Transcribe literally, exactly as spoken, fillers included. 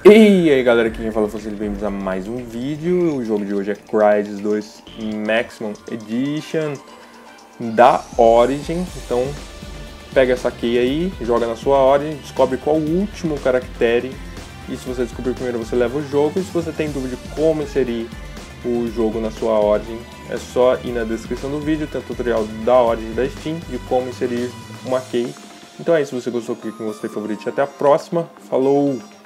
E aí galera, aqui quem fala é você, bem-vindos a mais um vídeo. O jogo de hoje é Crysis dois Maximum Edition da Origin. Então pega essa key aí, joga na sua Origin, descobre qual o último caractere. E se você descobrir primeiro, você leva o jogo. E se você tem dúvida de como inserir o jogo na sua Origin, é só ir na descrição do vídeo, tem o tutorial da Origin da Steam de como inserir uma key. Então é isso, se você gostou, clique no gostei, favorito e até a próxima. Falou!